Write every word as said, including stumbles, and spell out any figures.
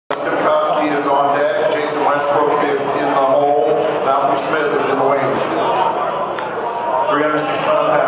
Simkowski is on deck. Jason Westbrook is in the hole. Malcolm Smith is in the wing. three hundred six pound